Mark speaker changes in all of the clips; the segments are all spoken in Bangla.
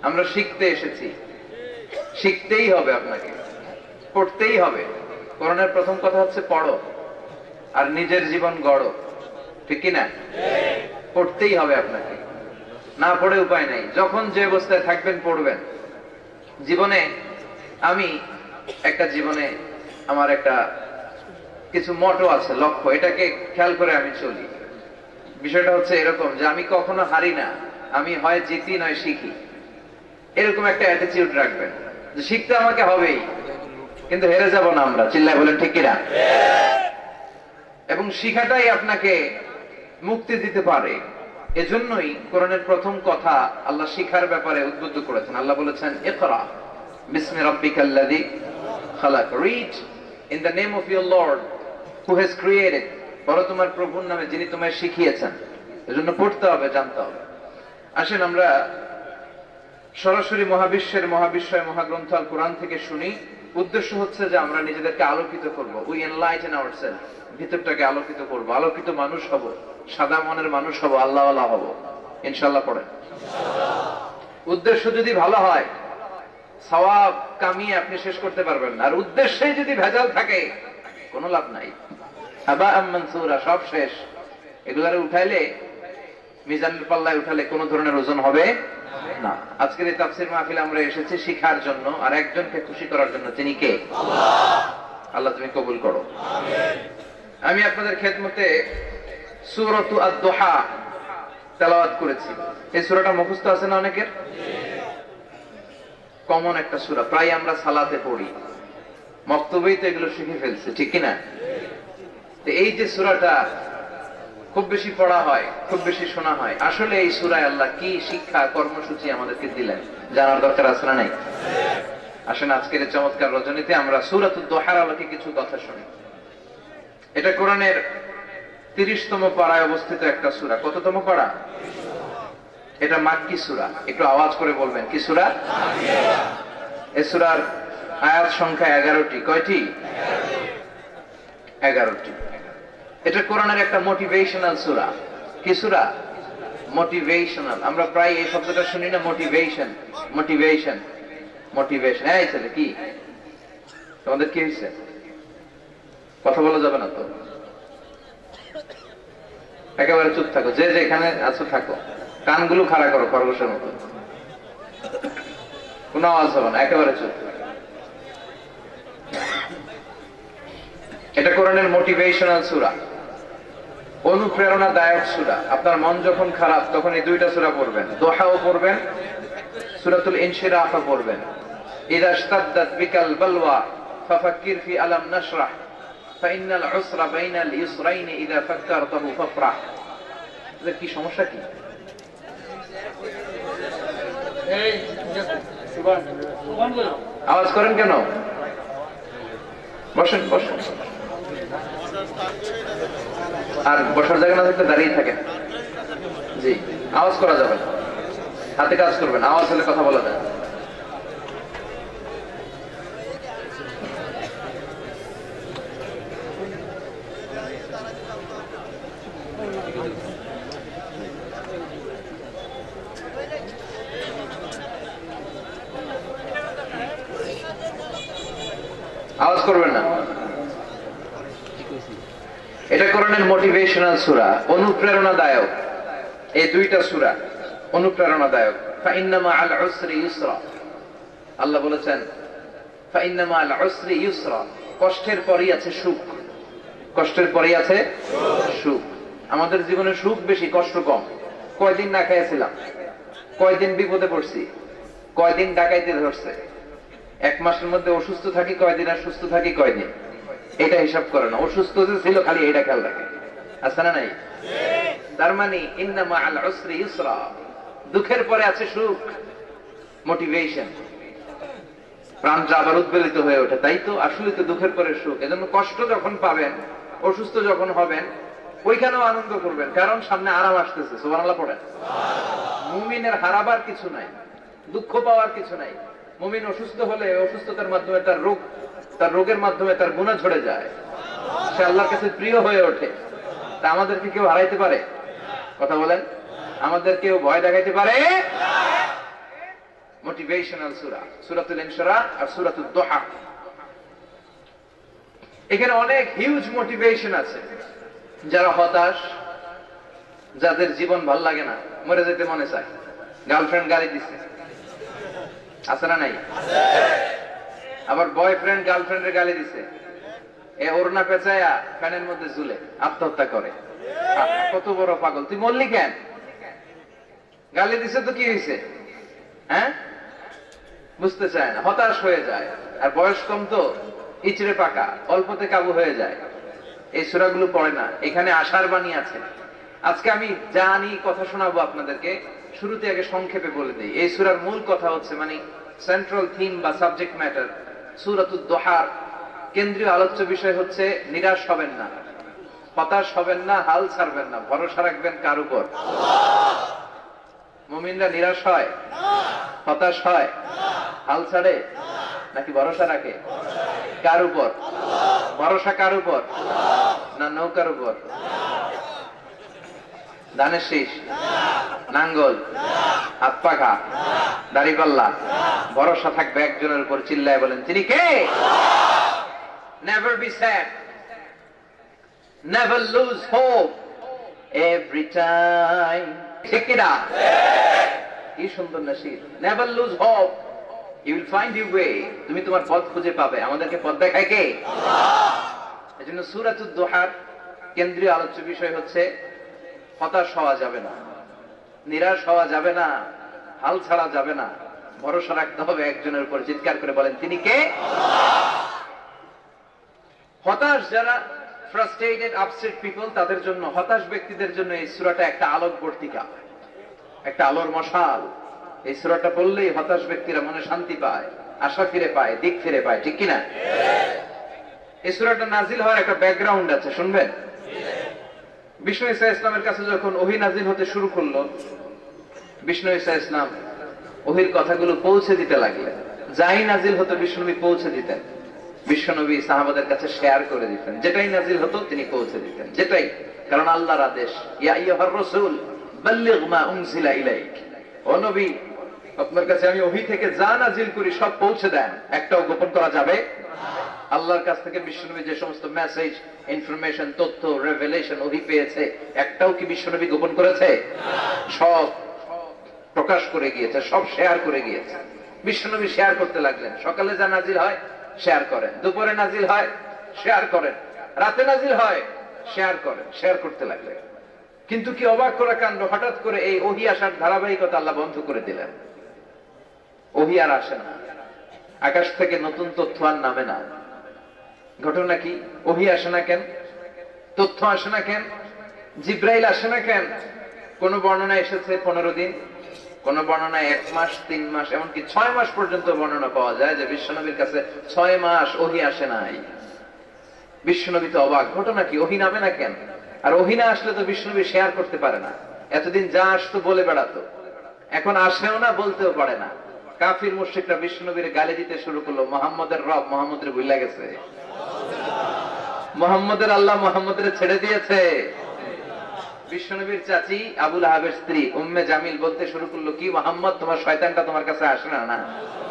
Speaker 1: আমরা শিখতে এসেছি, শিখতেই হবে, আপনাকে পড়তেই হবে। কোরআনের প্রথম কথা হচ্ছে পড়ো আর নিজের জীবন গড়ো, ঠিক কিনা? পড়তেই হবে আপনাকে, না পড়ে উপায় নাই। যখন যে অবস্থায় থাকবেন পড়বেন। জীবনে আমার একটা কিছু মটো আছে, লক্ষ্য, এটাকে খেয়াল করে আমি চলি। বিষয়টা হচ্ছে এরকম যে আমি কখনো হারি না, আমি হয় জিতি নয় শিখি, এরকম একটা অ্যাটিটিউড রাখবেন যে শিখতে আমাকে হবেই, কিন্তু হেরে যাব না আমরা। চিল্লায় বলেন ঠিক কিনা? এবং শিখাটাই আপনাকে মুক্তি দিতে পারে। এজন্যই কোরআনের প্রথম কথা আল্লাহ শিখার ব্যাপারে উদ্বুদ্ধ করেছেন। আল্লাহ বলেছেন, ইকরা বিসমি রাব্বিকাল্লাযী খালাক, read in the name of your lord who has created, পড়ো তোমার প্রভুর নামে যিনি তোমায় শিখিয়েছেন। এজন্য পড়তে হবে, জানতে হবে। আসেন আমরা সরাসরি মহাবিশ্বয় মহাগ্রন্থ আল কোরআন থেকে শুনি। উদ্দেশ্য হচ্ছে যে আমরা নিজেদেরকে আলোকিত করব, উই এনলাইটেন আওয়ারসেলফ, ভিতরটাকে আলোকিত করব, আলোকিত মানুষ হব, সাদা মনের মানুষ হব, আল্লাহওয়ালা হব ইনশাআল্লাহ। পড়েন। উদ্দেশ্য যদি ভালো হয় সওয়াব কামিয়ে আপনি শেষ করতে পারবেন না, আর উদ্দেশ্যে যদি ভেজাল থাকে কোনো লাভ নাই। হাবা মানসুরা, সব শেষ। এগুলারে উঠাইলে, মিজানের পাল্লায় উঠালে কোনো ধরনের ওজন হবে না। আজকের এই তাফসীর মাহফিলে আমরা এসেছি শিখার জন্য আর একজনকে খুশি করার জন্য। তিনি কে? আল্লাহ তুমি কবুল করো। আমি আপনাদের খেদমতে সূরাতু আদ-দুহা তেলাওয়াত করেছি। এই সূরাটা মুখস্থ আছে না অনেকের? কমন একটা সূরা, প্রায় আমরা সালাতে পড়ি, মক্তবেই তো এগুলো শিখে ফেলছে, ঠিক কিনা? তো এই যে সূরাটা খুব বেশি পড়া হয়, খুব বেশি শোনা হয়, আসলে এই সূরায় আল্লাহ কি শিক্ষা কর্মসূচি আমাদেরকে দিলেন জানার দরকার আছে না নাই? আসেন আজকের চমৎকার রজনীতে আমরা সূরাতুদ দুহার আলোকে কিছু কথা শুনি। এটা কোরআনের 30তম পারায় অবস্থিত একটা সূরা। কততম পারা? এটা মাক্কি সূরা। একটু আওয়াজ করে বলবেন, কি সূরা? এই সূরার আয়াত সংখ্যা 11টি। কয়টি? 11টি। এটা কোরআনের একটা মোটিভেশনাল সূরা। কি সূরা? মোটিভেশনাল। আমরা প্রায় এই শব্দটা শুনি না, মোটিভেশন। এই ছেলে কি তোমাদের কি হয়েছে? কথা বলা যাবে না তো, একেবারে চুপ থাকো, যে যেখানে আছো থাকো, কানগুলো খাড়া করো খরগোশের মতো, কোনো আওয়াজ হবে না, একেবারে চুপ। এটা কোরআনের মোটিভেশনাল সূরা, অনুপ্রেরণাদায়ক সূরা। আপনার মন যখন খারাপ তখন এই দুইটা সূরা পড়বেন, দোহাও পড়বেন, সূরাতুল ইনশিরাহ পড়বেন। ইযা ইশতাদ্দাত বিকাল বালওয়া ফাফাক্কির ফি আলাম নাশরাহ ফাইন্নাল উসরা বাইনাল ইসরাইন ইযা ফাক্কারতাহু ফাফরাহ। এর কি সমস্যা কি? এই সুবহানাল্লাহ, আওয়াজ করেন কেন? বসেন বসেন, আর বসার জায়গা না থাকলে দাঁড়িয়ে থাকেন। জি, আওয়াজ করা যাবে না, হাতে কাজ করবেন, আওয়াজ হলে কথা বলা যায়। আওয়াজ করবেন না। এটা কোরআনের মোটিভেশনাল সূরা, অনুপ্রেরণাদায়ক। এই দুইটা সূরা অনুপ্রেরণাদায়ক। ফাইন্না মাআল উসরি ইউসরা, আল্লাহ বলেছেন ফাইন্না মাআল উসরি ইউসরা, কষ্টের পরেই আছে সুখ। কষ্টের পরেই আছে সুখ। আমাদের জীবনে সুখ বেশি, কষ্ট কম। কয়দিন না খাইছিলাম, কয়দিন বিপদে পড়ছি, কয়দিন ডাকাইতে ধরছে, এক মাসের মধ্যে অসুস্থ থাকি কয়দিন আর সুস্থ থাকি কয়দিন, এটা হিসাব করে না। অসুস্থ যে ছিল খালি এটা খেয়াল রাখে, আছে না নাই? তার মানে ইন্না মাআল উসরি ইউসরা, দুঃখের পরে আছে সুখ, মোটিভেশন। প্রাণটা আবার উদ্বেলিত হয়ে ওঠে, তাই তো আসলে তো দুঃখের পরে সুখ। এজন্য কষ্ট যখন পাবেন, অসুস্থ যখন হবেন, ওইখানেও আনন্দ করবেন, কারণ সামনে আরাম আসতেছে। সুবহানাল্লাহ পড়েন। মুমিনের হারাবার কিছু নাই, দুঃখ পাওয়ার কিছু নাই। মুমিন অসুস্থ হলে অসুস্থতার মাধ্যমে তার রোগের মাধ্যমে তার গুনাহ ঝরে যায়, সে আল্লাহর কাছে প্রিয় হয়ে ওঠে। তা আমাদেরকে কেউ হারাইতে পারে? কথা বলেন, আমাদের কেউ ভয় দেখাইতে পারে? মোটিভেশনাল সূরা, সূরাতুল ইনশিরাহ আর সূরাতুদ দুহা। এখানে অনেক হিউজ মোটিভেশন আছে। যারা হতাশ, যাদের জীবন ভাল লাগে না, মরে যেতে মনে চায়, গার্লফ্রেন্ড গালি দিচ্ছে, আছে না নাই? আবার বয়ফ্রেন্ড গার্লফ্রেন্ডের গালি দিচ্ছে, এ ওড়না পেঁচায়া ফ্যানের মধ্যে ঝুলে আত্মহত্যা করে। কত বড় পাগল, তুই মরলি কেন? গালি দিছে তো কি হয়েছে? হ্যাঁ, বুঝতে চায় না, হতাশ হয়ে যায়। আর বয়স কম তো, ইচড়ে পাকা, অল্পতে কাবু হয়ে যায়। এই সূরাগুলো পড়ে না। এখানে আশার বাণী আছে। আজকে আমি জানি কথা শোনাবো আপনাদেরকে, শুরুতে আগে সংক্ষেপে বলে দিই। এই সূরার মূল কথা হচ্ছে, মানে সেন্ট্রাল থিম বা সাবজেক্ট ম্যাটার, সূরাতুদ দুহার কেন্দ্রীয় আলোচ্য বিষয় হচ্ছে নিরাশ হবেন না, হতাশ হবেন না, হাল ছাড়বেন না, ভরসা রাখবেন কার উপর? মুমিনরা নিরাশ হয়, হতাশ হয়, হাল ছাড়ে নাকি ভরসা রাখে? কার উপর ভরসা? কার উপর? না নৌকার উপর? ধানের শীষ, নাঙ্গল, হাত পাখা, দাড়িপাল্লা, ভরসা থাকবে একজনের উপর। চিল্লায় বলেন, তিনি কে? Never be sad, never lose hope, every time. ঠিক কি না? কি সুন্দর nasheed. Never lose hope, you will find your way. তুমি তোমার পথ খুঁজে পাবে। আমাদেরকে পথ দেখায় কে? আল্লাহ। এজন্য সূরাতুদ দুহার কেন্দ্রীয় আলোচ্য বিষয় হচ্ছে হতাশ হওয়া যাবে না, নিরাশ হওয়া যাবে না, হাল ছাড়া যাবে না, ভরসা রাখতে হবে একজনের উপর। চিৎকার করে বলেন, তিনি কে? হতাশ যারা, ফ্রাস্ট্রেটেড, আপসেট পিপল, তাদের জন্য, হতাশ ব্যক্তিদের জন্য এই সূরাটা একটা আলোকবর্তিকা, একটা আলোর মশাল। এই সূরাটা পড়লেই হতাশ ব্যক্তিরা মনে শান্তি পায়, আশা ফিরে পায়, দিক ফিরে পায়। ঠিক কিনা? এই সূরাটা নাজিল হওয়ার একটা ব্যাকগ্রাউন্ড আছে, শুনবেন। বিষ্ণু ঈসা ইসলামের কাছে যখন ওহী নাজিল হতে শুরু করলো, বিষ্ণু ঈসা ইসলাম ওহীর কথাগুলো পৌঁছে দিতে লাগলেন। যাই নাজিল হতো বিষ্ণুনবী পৌঁছে দিতেন। বিশ্বনবী সাহাবাদের কাছে শেয়ার করে দিতেন। যেটাই নাজিল হতো তিনি পৌঁছে দিতেন, যেটাই, কারণ আল্লাহর আদেশ, ইয়া আইয়ুহার রাসূল বাল্লিগ মা উনজিলা ইলাইক। ও নবী, আপনার কাছে আমি ওহী থেকে যা নাজিল করি সব পৌঁছে দেন, একটাও গোপন করা যাবে না। আল্লাহর কাছ থেকে বিশ্বনবী যে সমস্ত মেসেজ, ইনফরমেশন, তথ্য, রেভেলেশন ওহী পেয়েছে, একটাও কি বিশ্বনবী গোপন করেছে? সব প্রকাশ করে গিয়েছে, সব শেয়ার করে গিয়েছে। বিশ্বনবী শেয়ার করতে লাগলেন। সকালে যা নাজিল হয় শেয়ার করেন, দুপুরে নাজিল হয় শেয়ার করেন, রাতে নাজিল হয় শেয়ার করেন, শেয়ার করতে লাগলেন। কিন্তু কি অবাক করা কাণ্ড, হঠাৎ করে এই ওহী আসার ধারাবাহিকতা আল্লাহ বন্ধ করে দিলেন। ওহী আর আসে না, আকাশ থেকে নতুন তথ্য আর নামে না। ঘটনা কি? ওহী আসে না কেন? তথ্য আসে না কেন? জিব্রাইল আসে না কেন? কোন বর্ণনায় এসেছে 15 দিন, কোন বর্ণনায় 1 মাস, 3 মাস, এমনকি 6 মাস পর্যন্ত বর্ণনা পাওয়া যায় যে বিশ্বনবীর কাছে 6 মাস ওহী আসে নাই। বিশ্বনবী তো অবাক, ঘটনা কি? ওহী নামে না কেন? আর ওহী না আসলে তো বিশ্বনবী শেয়ার করতে পারে না। এতদিন যা আসতো বলে বেড়াতো, এখন আসেও না, বলতেও পারে না। কাফির মুশরিকরা বিশ্বনবীর গালি দিতে শুরু করলো, মুহাম্মদের রব মুহাম্মদের ভুলে গেছে, মুহাম্মদের আল্লাহ মুহাম্মদের ছেড়ে দিয়েছে। বিশ্বনবীর চাচি আবু লাহাবের স্ত্রী উম্মে জামিল বলতে শুরু করলো, কি মুহাম্মদ, তোমার শয়তানটা তোমার কাছে আসে না? না,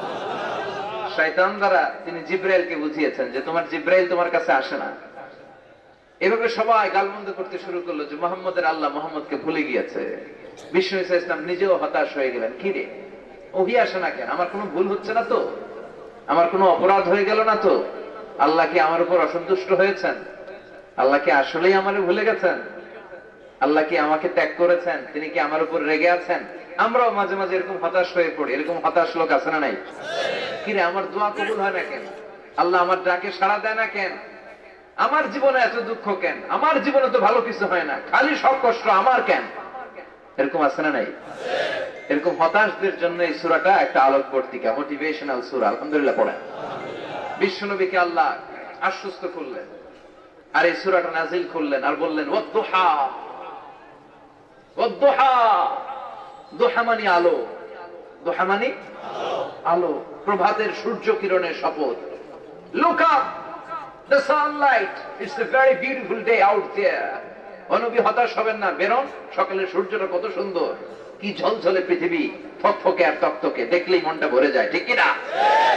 Speaker 1: শয়তান দ্বারা তিনি জিব্রাইলকে বুঝিয়েছেন যে তোমার জিব্রাইল তোমার কাছে আসে না। এভাবে সবাই গালমন্দ করতে শুরু করলো যে মুহাম্মদের আল্লাহ মুহাম্মদকে ভুলে গিয়েছে। বিষ্ণু ঈসা ইসলাম নিজেও হতাশ হয়ে গেলেন। কি রে, ওহী আসে না কেন? আমার কোনো ভুল হচ্ছে না তো? আমার কোনো অপরাধ হয়ে গেল না তো? আল্লাহ কি আমার উপর অসন্তুষ্ট হয়েছেন? আল্লাহ কি আসলেই আমারে ভুলে গেছেন? আল্লাহ কি আমাকে ত্যাগ করেছেন? তিনি কি আমার উপর রেগে আছেন? আমরাও মাঝে মাঝে এরকম হতাশ হয়ে পড়ি। এরকম হতাশ লোক আছে না নাই? কিরে, আমার দোয়া কবুল হয় না কেন? আল্লাহ আমার ডাকে সাড়া দেয় না কেন? আমার জীবনে এত দুঃখ কেন? আমার জীবনে তো ভালো কিছু হয় না, খালি সব কষ্ট আমার কেন? এরকম আছে না নাই? এরকম হতাশদের জন্য এই সূরাটা একটা আলোকবর্তিকা, মোটিভেশনাল সূরা। আলহামদুলিল্লাহ পড়েন। বিশ্বনবীকে আল্লাহ আশ্বস্ত করলেন, আর এই সূরাটা নাজিল করলেন, আর বললেন ওয়াদ-দুহা। ওয়াদ-দুহা, দুহা মানে আলো, দুহা মানে আলো, প্রভাতের সূর্য কিরণের শপথ। Look up, the sunlight, it's a very beautiful day out there. ও নবী, হতাশ হবেন না, বেরোন, সকালের সূর্যটা কত সুন্দর। কি ঝলঝলে পৃথিবী, ফকফকে আর তকতকে, দেখলেই মনটা ভরে যায়, ঠিক কিনা?